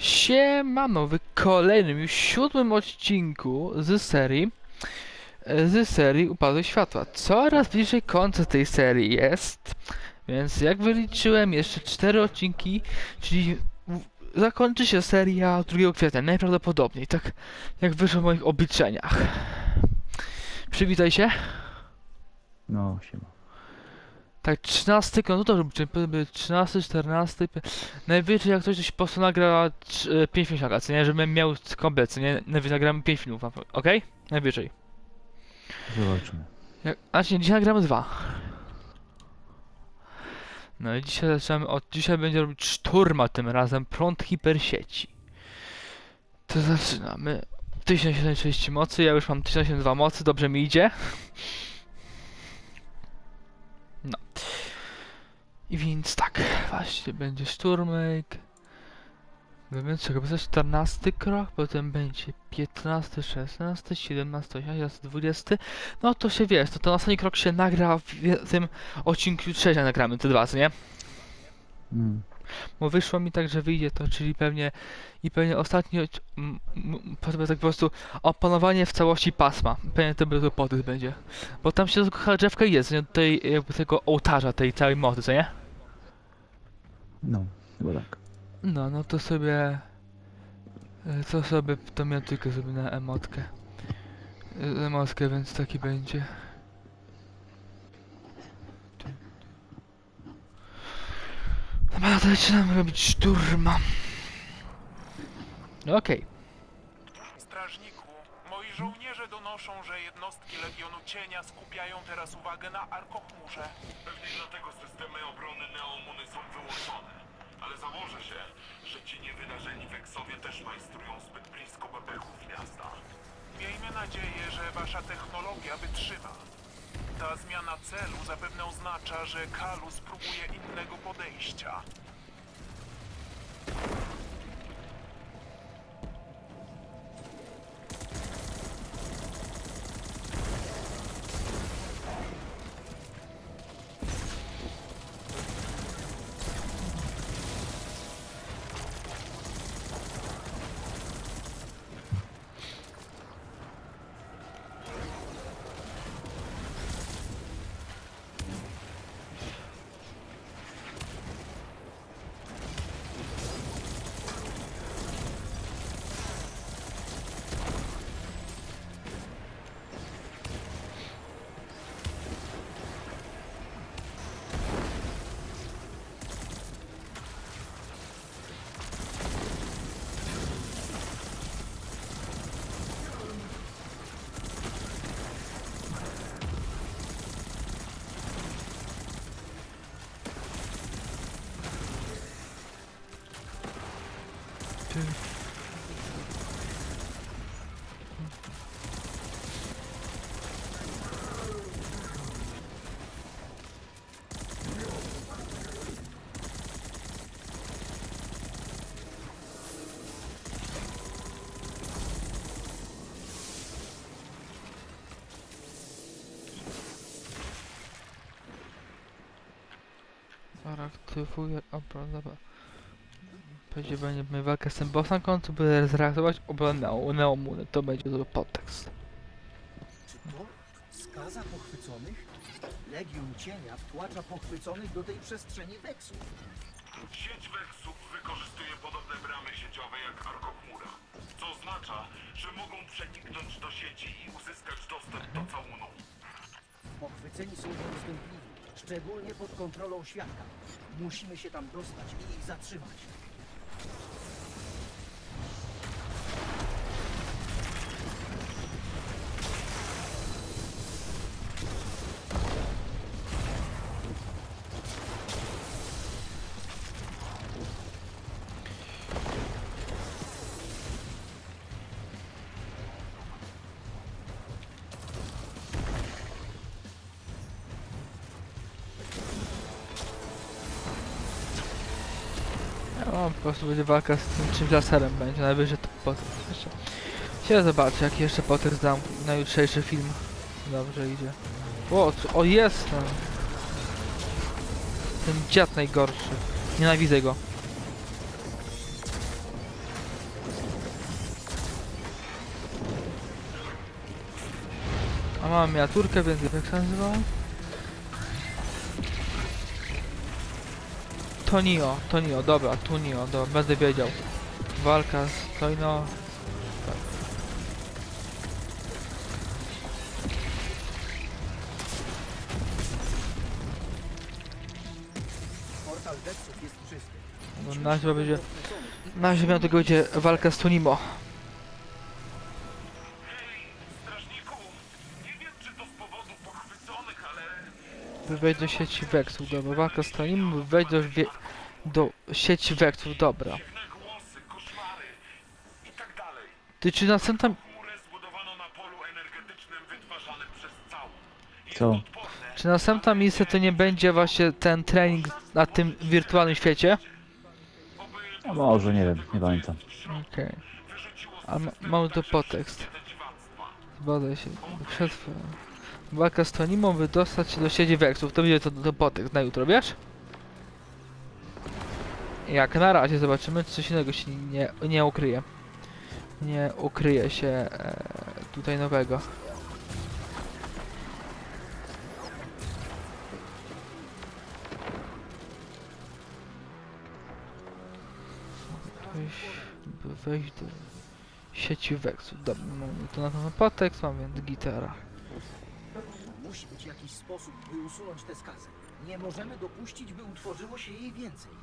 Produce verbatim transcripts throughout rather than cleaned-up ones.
Siemano, w kolejnym, już siódmym odcinku z serii z serii Upadłe Światła. Coraz bliżej końca tej serii jest, więc jak wyliczyłem, jeszcze cztery odcinki, czyli w- zakończy się seria drugiego kwietnia, najprawdopodobniej, tak jak wyszło w moich obliczeniach. Przywitaj się. No, siema. Tak, trzynasty, no to żeby trzynasty, czternasty, najwyżej jak ktoś coś po prostu nagra pięć filmów, co nie, żebym miał komplet, co nie, najwyżej nagramy pięć filmów, okej? Najwyżej. Zobaczmy. Jak, znaczy nie, dzisiaj nagramy dwa. No i dzisiaj zaczynamy od, dzisiaj będzie robić szturma tym razem, prąd hipersieci. To zaczynamy. tysiąc siedemset trzydzieści mocy, ja już mam tysiąc siedemset dwa mocy, dobrze mi idzie. No. I więc tak, właśnie będzie szturmek. Więc czego będzie czternasty krok, potem będzie piętnasty, szesnasty, siedemnasty, osiemnasty, dwudziesty. No to się wiesz, to ten ostatni krok się nagra w w tym odcinku jutrzejszym nagramy, te dwa, co nie? Mm. Bo wyszło mi tak, że wyjdzie to, czyli pewnie i pewnie ostatni odc- m- m- potem tak po prostu opanowanie w całości pasma. Pewnie to będzie podys będzie. Bo tam się tylko drzewka jest, nie? Tej, jakby tego ołtarza, tej całej mocy, co nie? No, chyba tak. No, no to sobie... e, To sobie, to miałem tylko sobie na emotkę. E, Emotkę, więc taki będzie. Dobra, to zaczynamy robić szturma. No okej. Strażniku, moi żołnierze donoszą, że jednostki Legionu Cienia skupiają teraz uwagę na Arkochmurze. Pewnie dlatego systemy obrony Neomuny są wyłączone. Ale założę się, że ci niewydarzeni Weksowie też majstrują zbyt blisko bebechów miasta. Miejmy nadzieję, że wasza technologia wytrzyma. Ta zmiana celu zapewne oznacza, że Kalu spróbuje innego podejścia. Aktywuję obronę, dobra. Będzie będzie walkę z tym bossem, końcu by zrealizować obronę Neo- Neomuny. To będzie zły podtekst. Czy to skaza pochwyconych? Legion Cienia wtłacza pochwyconych do tej przestrzeni Weksów. Sieć Weksów wykorzystuje podobne bramy sieciowe jak Arkochmura, co oznacza, że mogą przeniknąć do sieci i uzyskać dostęp do całunu. Pochwyceni są nieustępliwi, szczególnie pod kontrolą świadka. Musimy się tam dostać i ich zatrzymać. No, po prostu będzie walka z tym czymś laserem będzie, najwyżej to potem jeszcze. Się zobaczę, jaki jeszcze potem dam na jutrzejszy film. Dobrze idzie. O, co- o jest ten. Ten dziad najgorszy. Nienawidzę go. mam miniaturkę, więc jak się nazywa? Tonio, Tonio, dobra, Tonio, dobra, będę wiedział. Walka z Tonio. Tak. Portal Weksów jest czysty. No, na razie będzie, na razie miał tego będzie walka z Tonimo. Hej, strażniku! Nie wiem, czy to z powodu pochwyconych, ale... By wejść do sieci Weksów, dobra, walka z Tonimo, by wejść do, wie, do sieci Weksów, dobra. Dziwne głosy, koszmary i tak dalej. Ty czy następna... Chmurę zbudowano na polu energetycznym wytwarzanym przez całą. Jest Co? odporne, Czy następna misja to nie będzie właśnie ten trening na tym wirtualnym świecie? oby A może, nie wiem, nie pamiętam. Okej. wyrzuciło z A ma, systemu mamy tu także podtekst. wszystkie te dziwactwa. Zbadaj się. Przetrwa. Walka z Tonimą, wydostać się do sieci Weksów. To będzie to, to podtekst na jutro, wiesz? Jak na razie zobaczymy, czy coś innego się nie, nie ukryje. Nie ukryje się e, tutaj nowego. Wejść, by wejść do sieci Weksów. Dobra, mamy to na ten podtekst, mam więc gitara. Musi być jakiś sposób, by usunąć tę skazę. Nie możemy dopuścić, by utworzyło się jej więcej.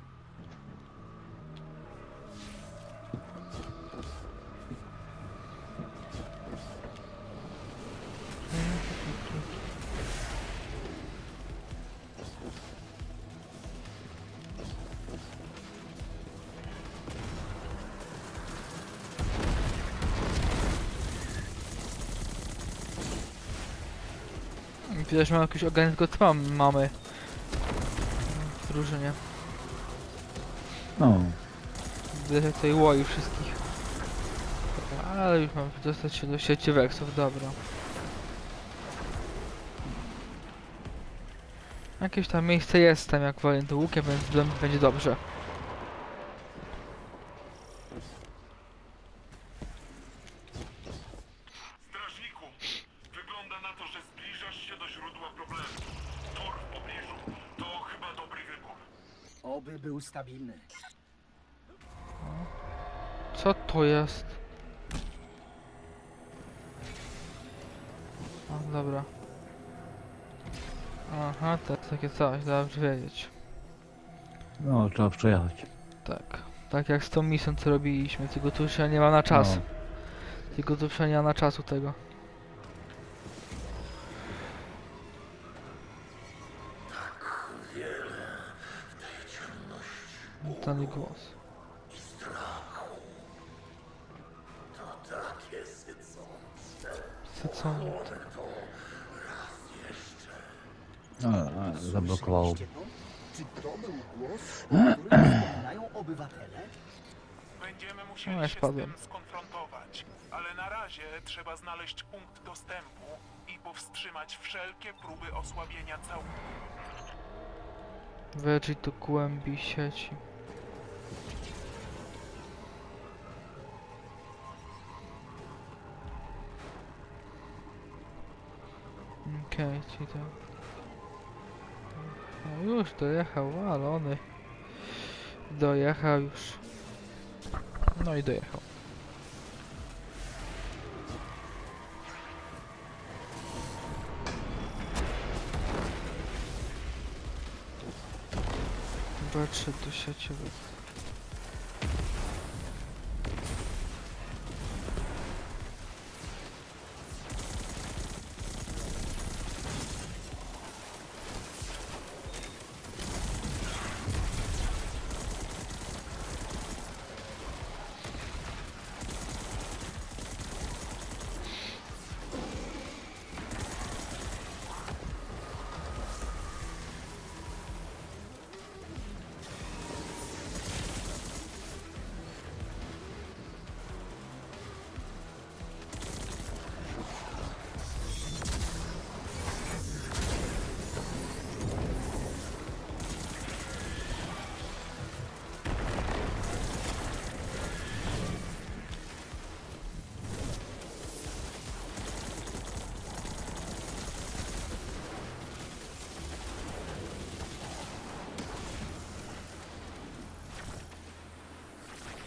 Widać, mamy jakiś organizm, tylko co mam, mamy w drużynie. No, Widać jak tutaj łoi wszystkich. Dobra, ale już mam dostać się do sieci Weksów, dobra. Jakieś tam miejsce jest tam jak walę tym łukiem, więc b- będzie dobrze. Strażniku, wygląda na to, że zbliżasz się do źródła problemu. Tor w pobliżu to chyba dobry wybór. Oby był stabilny. Co to jest? O, dobra. Aha, to jest takie coś, dobrze wiedzieć. no, trzeba przejechać. Tak. Tak jak z tą misją, co robiliśmy, tylko tu już ja nie ma na czas. No. Tylko tu już ja nie ma na czasu tego. Ten głos. Sycące. No, a, zablokowało. Słyszeliście to? Czy to był głos, o którym wspominają obywatele? Będziemy No, musieli ja się spadłem. z tym skonfrontować, ale na razie trzeba znaleźć punkt dostępu i powstrzymać wszelkie próby osłabienia całego. Wejrzyj do głębi sieci. Okej, okay, czyli to... No już dojechał, walony. Dojechał już. No i dojechał. Patrzę do sieciowych.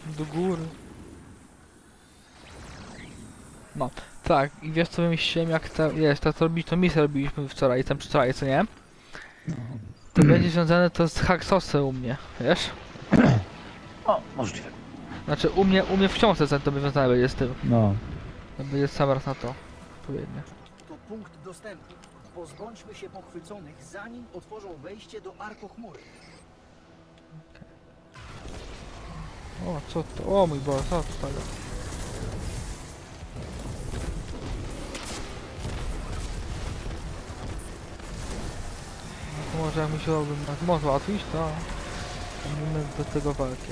Do góry. No, tak, i wiesz co wymyśliłem, jak ta, jest, ta co robić, to misję robiliśmy wczoraj, tam wczoraj, co nie? To będzie związane to z hacksosem u mnie, wiesz? O, możliwe. Znaczy u mnie, u mnie w książce to wywiązane będzie z tym. No. To będzie sam raz na to, odpowiednio. To punkt dostępu. Pozbądźmy się pochwyconych, zanim otworzą wejście do Arkochmury. O, co to? O mój Boże, co to tego? No to może jak musiałbym nas może łatwić, to mamy do tego walki.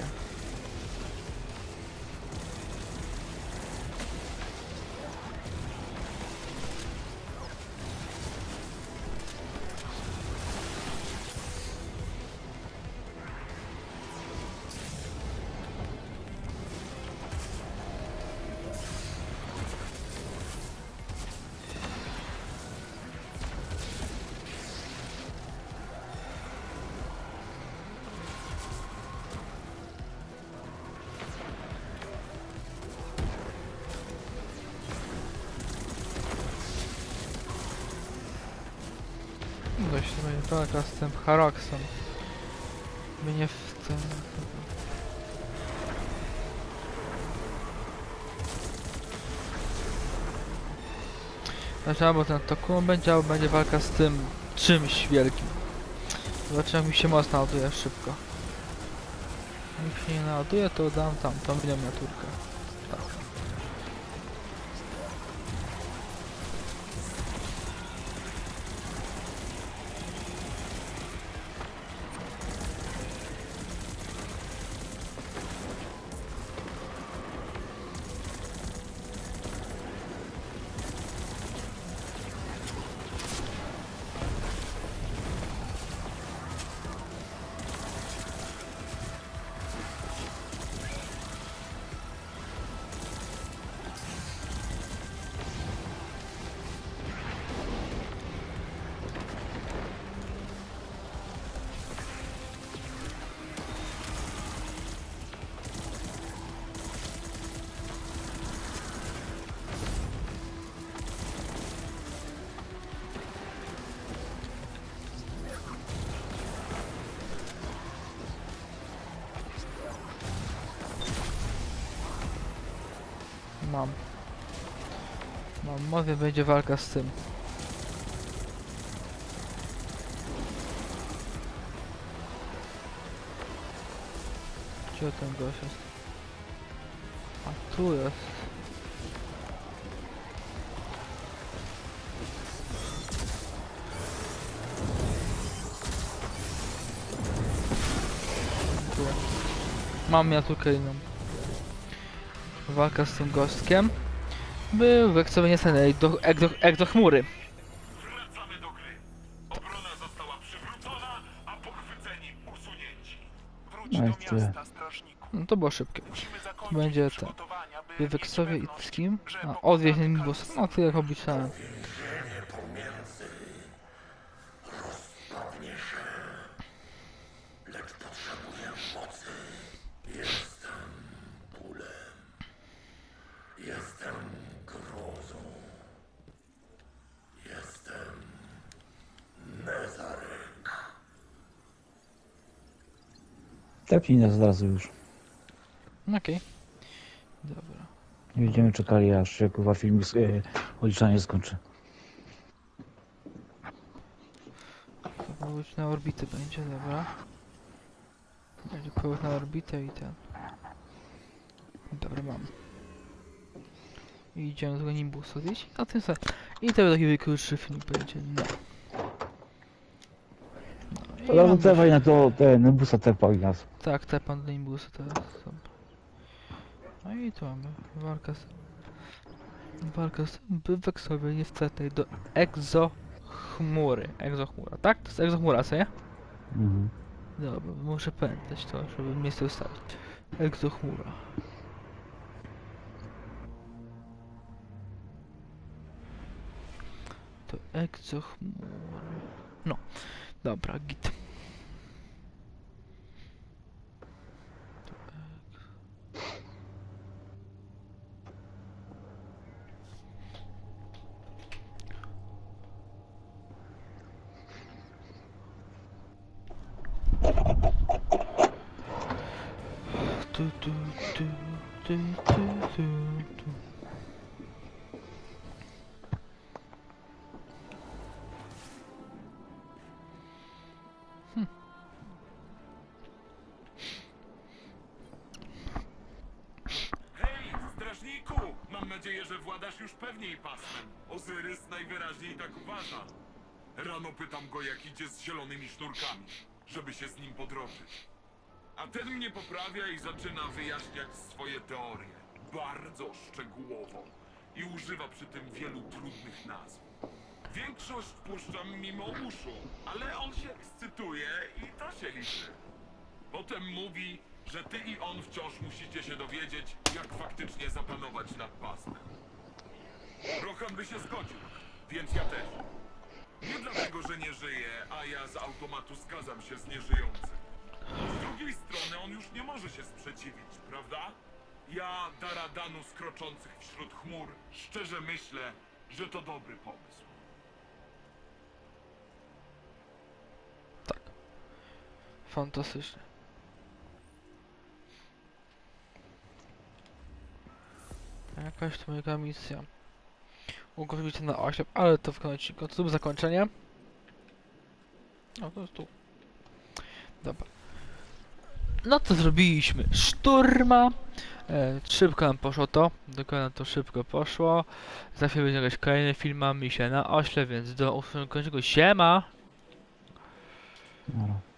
Dość to będzie walka z tym Haroksem. By nie w tym... Znaczy albo ten Tokumo będzie, albo będzie walka z tym czymś wielkim. Zobaczymy jak mi się moc naładuje szybko. Jak się nie naładuje, to dam tam tą miniaturkę. Tak. Mam. Mam mowie, będzie walka z tym. Gdzie ten gość jest? A tu jest. Tu. Mam miniaturkę inną. Walka z tym gościem. Był weksowy niestety do, jak, do, jak do chmury. Wracamy do gry. Obrona została przywrócona, a pochwyceni usunięci. Wróć No i do tyle. miasta, strażniku. No to było szybkie. Musimy zakończyć Będzie ten. przygotowania, by Był mieć weksowy i pewność, z kim? że A, pokonamy odwieźć Kalusa. boss. No tyle jak obliczałem. Tepnij nas od razu już. Okej. Dobra. Nie będziemy czekali aż się kurwa film e, odliczanie skończy. To powrót na orbitę będzie, dobra. Będzie powrót na orbitę i ten. Dobra, mam. I idziemy do tego Nimbusa zjeść. A tym samym. I to taki wykrótszy film będzie. No. No, To i razu mam tepaj na to ten busa tepał i nas. Tak, te pan do Nimbusa teraz. Dobra. No i tu mamy walka z... Walka z... Wyweksowy niestety do egzochmury. Egzochmura, tak? To jest egzochmura, co nie? Mhm. Dobra, muszę pamiętać to, żeby miejsce ustawić. Egzochmura. To egzochmura. No, dobra, git. To tu, tu, tu, tu, tu, tu, tu. Hej, strażniku! Mam nadzieję, że władasz już pewniej pasmem. Ozyrys najwyraźniej tak uważa. Rano pytam go, jak idzie z zielonymi sznurkami, żeby się z nim podrożyć. A ten mnie poprawia i zaczyna wyjaśniać swoje teorie. Bardzo szczegółowo. I używa przy tym wielu trudnych nazw. Większość puszczam mimo uszu, ale on się ekscytuje i to się liczy. Potem mówi, że ty i on wciąż musicie się dowiedzieć, jak faktycznie zapanować nad pasmem. Rohan by się zgodził, więc ja też. Nie dlatego, że nie żyje, a ja z automatu zgadzam się z nieżyjącym. Z drugiej strony on już nie może się sprzeciwić, prawda? Ja, Daradanu skroczących wśród chmur, szczerze myślę, że to dobry pomysł. Tak. Fantastycznie. Jakaś to mega misja. Ugotowić na oślep, ale to w końcu to zakończenie. O, to jest tu. Dobra. No to zrobiliśmy szturma. E, szybko nam poszło to. Dokładnie to szybko poszło. Za chwilę będzie jakaś kolejny film, mamy się na ośle, więc do usłyszenia. Siema! Dobra.